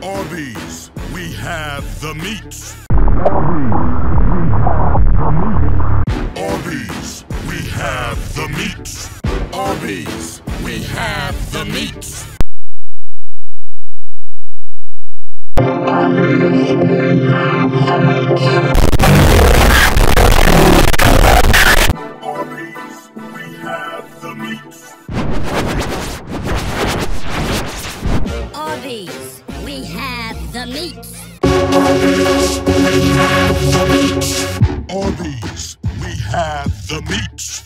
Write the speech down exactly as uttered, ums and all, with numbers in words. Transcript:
Arby's, we have the meats. Arby's, we have the meats. Arby's, we have the meats. Arby's, we have the meats. Arby's, we have the meats. Arby's, we have the meats.